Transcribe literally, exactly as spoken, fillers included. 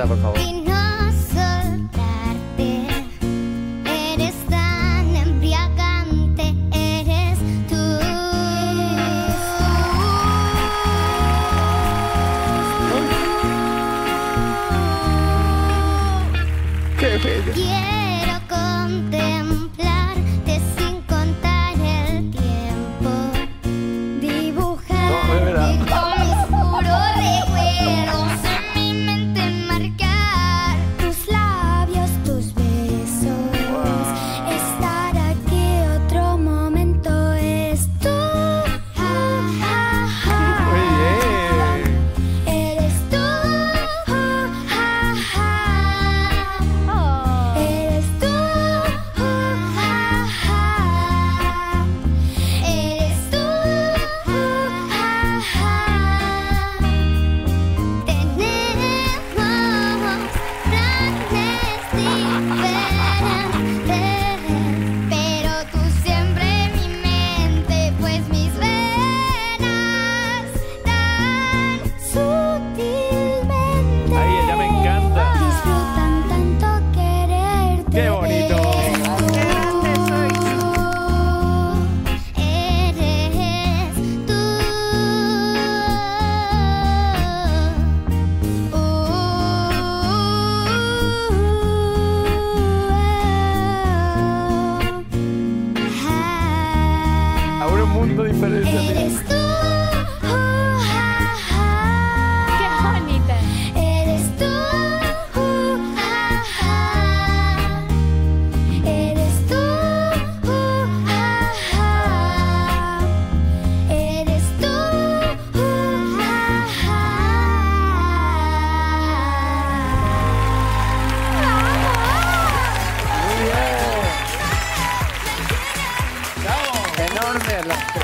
verdad, por favor. Y no soltarte. Eres tan embriagante, eres tú. ¡Qué bello! Quiero contemplarte sin contar el tiempo. Dibujarte con mis puros recuerdos. En mi mente marcar tus labios, tus besos. Estar aquí otro momento es tú. Ja, ja, ja. Muy bien. Eres tú. Ja, ja, ja. Eres tú. Ja, ja, ja. Eres tú. Ja, ja, ja. Tenemos planes diferentes, pero tú siempre en mi mente, pues mis venas tan sutilmente Ahí, ella me encanta. disfrutan tanto quererte. ¡Qué bonito! Eres tú. Ahora un mundo diferente. Eres tú. ¡Qué bonita! Eres tú. Eres tú. Eres tú. Enorme.